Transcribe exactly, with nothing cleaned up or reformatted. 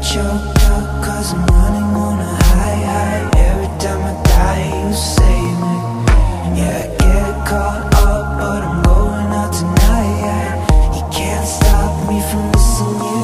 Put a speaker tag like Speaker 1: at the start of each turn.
Speaker 1: choked up cause I'm running on a high, high. Every time I die you save me. Yeah, I get caught up but I'm going out tonight. You can't stop me from missing you.